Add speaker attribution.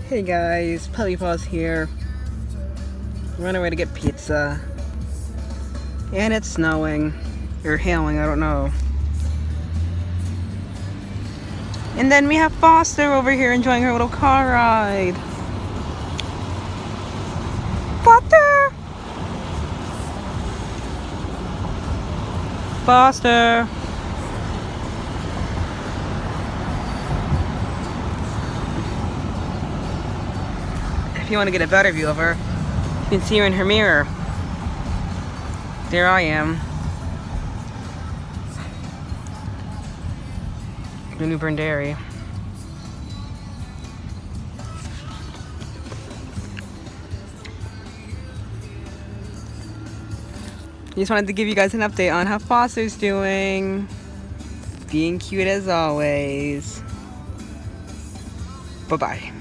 Speaker 1: Hey guys, Puppy Paws here. We're on our way to get pizza. And it's snowing. Or hailing, I don't know. And then we have Foster over here enjoying her little car ride. Foster! Foster! If you want to get a better view of her, you can see her in her mirror. There I am. The New Bern Dairy. Just wanted to give you guys an update on how Foster's doing. Being cute as always. Bye-bye.